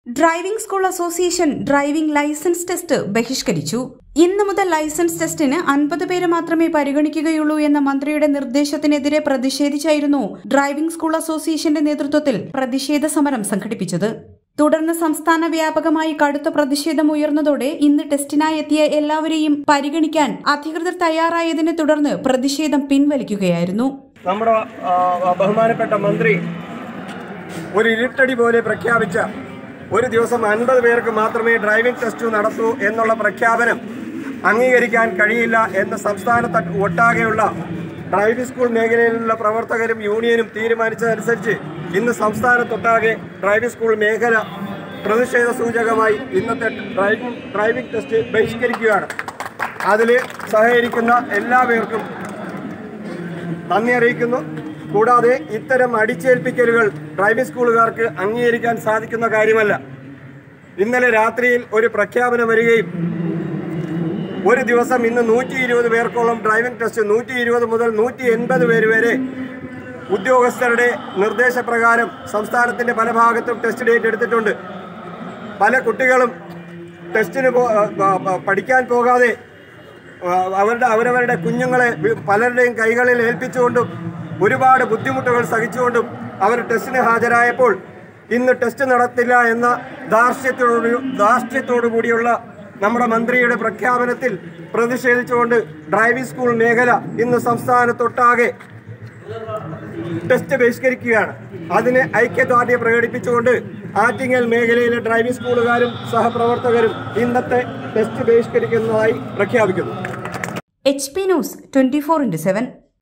Driving school association driving licence test ബഹിഷ്കരിച്ചു. ഇന്നു മുതൽ ലൈസൻസ് ടെസ്റ്റിന് 50 പേര് മാത്രമേ പരിഗണിക്കുകയുള്ളൂ എന്ന മന്ത്രിയുടെ നിർദ്ദേശത്തിനെതിരെ പ്രതിഷേധിച്ചായിരുന്നു ഡ്രൈവിംഗ് സ്കൂൾ അസോസിയേഷന്റെ നേതൃത്വത്തിൽ പ്രതിഷേധ സമരം സംഘടിപ്പിച്ചത്. തുടർന്ന് സംസ്ഥാന വ്യാപകമായി കടുത്ത പ്രതിഷേധം ഉയർന്നതോടെ ഇന്ന് ടെസ്റ്റിനായി എത്തിയ എല്ലാവരെയും പരിഗണിക്കാൻ അധികൃതർ തയ്യാറായതിനെ തുടർന്ന് പ്രതിഷേധം പിൻവലിക്കുകയായിരുന്നു. നമ്മുടെ ബഹുമാനപ്പെട്ട മന്ത്രി ഒരു ഇരുട്ടടി പോലെ പ്രഖ്യാപിച്ച ഒരു ദിവസം 50 പേർക്ക് മാത്രമേ ഡ്രൈവിംഗ് ടെസ്റ്റ് നടത്തൂ എന്നുള്ള പ്രഖ്യാപനം അംഗീകരിക്കാൻ കഴിയില്ല എന്ന് സംസ്ഥാനത്ത് ഒട്ടാകെയുള്ള ഡ്രൈവിംഗ് സ്കൂൾ മേഖലയിലുള്ള പ്രവർത്തകരും യൂണിയനും തീരുമാനിച്ചതനുസരിച്ച് ഇന്ന് സംസ്ഥാനത്തൊട്ടാകെ ഡ്രൈവിംഗ് സ്കൂൾ മേഖല പ്രതിഷേധ സൂചകമായി ഇന്നത്തെ ഡ്രൈവിംഗ് ടെസ്റ്റ് ബഹിഷ്കരിക്കുകയാണ്. അതിൽ സഹകരിക്കുന്ന എല്ലാവർക്കും നന്ദി അറിയിക്കുന്നു. കൂടാതെ ഇത്തരം അടിച്ചേൽപ്പിക്കലുകൾ ഡ്രൈവിംഗ് സ്കൂളുകാർക്ക് അംഗീകരിക്കാൻ സാധിക്കുന്ന കാര്യമല്ല. ഇന്നലെ രാത്രിയിൽ ഒരു പ്രഖ്യാപനം വരികയും ഒരു ദിവസം ഇന്ന് 120 പേർക്കോളം ഡ്രൈവിംഗ് ടെസ്റ്റ് 120 മുതൽ 180 പേര് വരെ ഉദ്യോഗസ്ഥരുടെ നിർദ്ദേശപ്രകാരം സംസ്ഥാനത്തിൻ്റെ പല ഭാഗത്തും ടെസ്റ്റ് ഡേറ്റ് എടുത്തിട്ടുണ്ട്. പല കുട്ടികളും ടെസ്റ്റിന് പഠിക്കാൻ പോകാതെ അവരവരുടെ കുഞ്ഞുങ്ങളെ പലരുടെയും കൈകളിൽ ഏൽപ്പിച്ചുകൊണ്ടും ഒരുപാട് ബുദ്ധിമുട്ടുകൾ സഹിച്ചുകൊണ്ടും അവർ ടെസ്റ്റിന് ഹാജരായപ്പോൾ ഇന്ന് ടെസ്റ്റ് നടത്തില്ല എന്ന ധാർഷ്ട്യത്തോടു കൂടിയുള്ള നമ്മുടെ മന്ത്രിയുടെ പ്രഖ്യാപനത്തിൽ പ്രതിഷേധിച്ചുകൊണ്ട് ഡ്രൈവിംഗ് സ്കൂൾ മേഖല ഇന്ന് സംസ്ഥാനത്തൊട്ടാകെ ടെസ്റ്റ് ബഹിഷ്കരിക്കുകയാണ്. അതിന് ഐക്യദാർഢ്യം പ്രകടിപ്പിച്ചുകൊണ്ട് ആറ്റിങ്ങൽ മേഖലയിലെ ഡ്രൈവിംഗ് സ്കൂളുകാരും സഹപ്രവർത്തകരും ഇന്നത്തെ ടെസ്റ്റ് ബഹിഷ്കരിക്കുന്നതായി പ്രഖ്യാപിക്കുന്നു. HP news 24/7.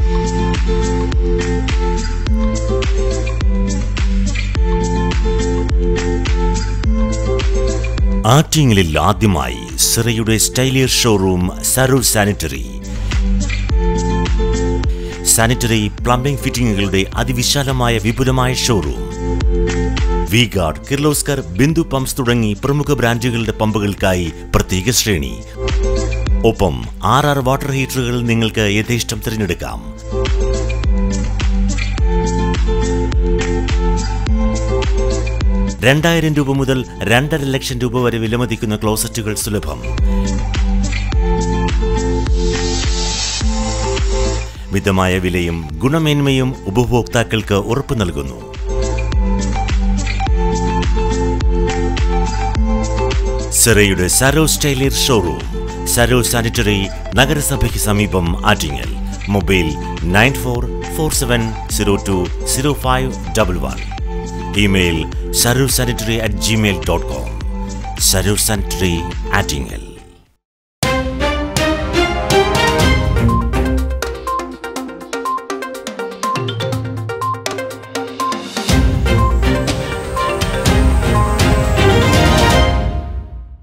ആറ്റിങ്ങലിൽ ആദ്യമായി സിറയുടെ സ്റ്റൈലിയർ ഷോറൂം സരൂർ സാനിറ്ററി പ്ലംബിംഗ് ഫിറ്റിംഗുകളുടെ അതിവിശാലമായ വിപുലമായ showroom. V Guard, Kirloskar, Bindu pumps തുടങ്ങി പ്രമുഖ ബ്രാൻഡുകളുടെ പമ്പുകൾക്കായി പ്രത്യേക ശ്രേണി. ഒപ്പം 6 വാട്ടർ ഹീറ്ററുകൾ നിങ്ങൾക്ക് യഥേഷ്ടം തിരഞ്ഞെടുക്കാം. ₹2000 മുതൽ ₹2.5 ലക്ഷം വരെ വിലമതിക്കുന്ന ക്ലോസറ്റുകൾ സുലഭം. മിതമായ വിലയും ഗുണമേന്മയും ഉപഭോക്താക്കൾക്ക് ഉറപ്പു നൽകുന്നു. സിറയുടെ സരൂർ സ്റ്റൈലിയർ ഷോറൂം, സരൂർ സാനിറ്ററി, നഗരസഭയ്ക്ക് സമീപം, ആറ്റിങ്ങൽ. Mobile 9447020511. Email sarursanitary@gmail.com. Sarur Sanitary, Attingel.